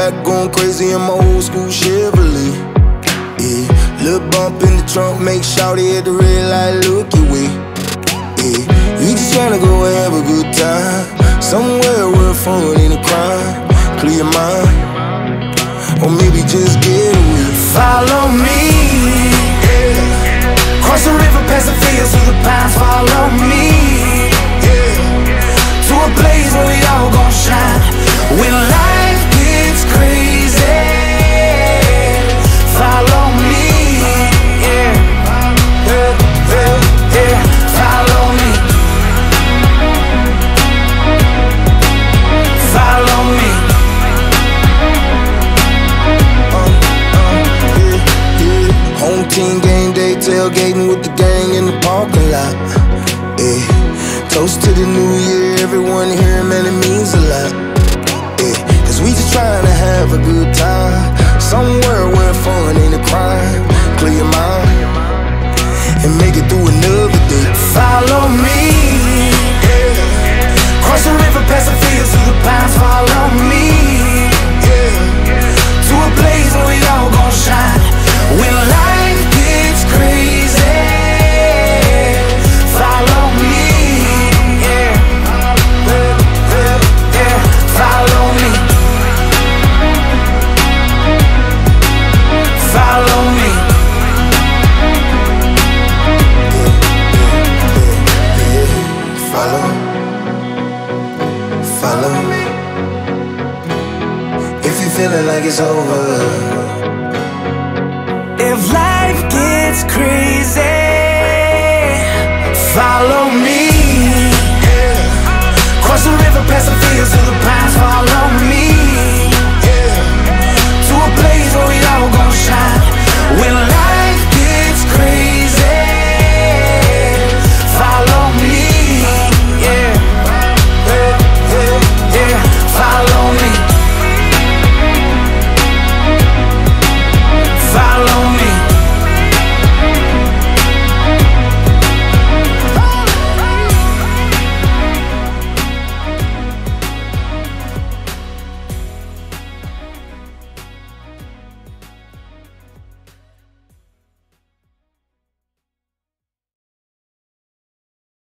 back going crazy in my old school Chevrolet. Yeah, little bump in the trunk, make shawty at the red light look your way. Yeah, we just tryna go and have a good time, somewhere where fun ain't a crime. Clear your mind, or maybe just get away. Follow me, yeah. Cross the river, past the fields, through the pines. Follow me, yeah. To a place where we all gon' shine when life gets crazy. Follow me, yeah, yeah, yeah, yeah. Follow me, follow me. Home team game day, tailgating with the gang in the parking lot. Yeah, toast to the new year, everyone here, man, it means a lot. Yeah, cause we just trying to have a good time, somewhere where fun ain't a crime. Clear your mind and make it through another day. Follow me, yeah. Cross the river, past the fields, through the pines. Follow me, yeah. To a place where we all gon' shine when life gets crazy. Follow me, yeah, yeah, yeah. Follow me, follow me. Follow, follow me. If you feeling like it's over, if life gets crazy, follow me, yeah. Cross the river, past the fields, through the pines. Follow me.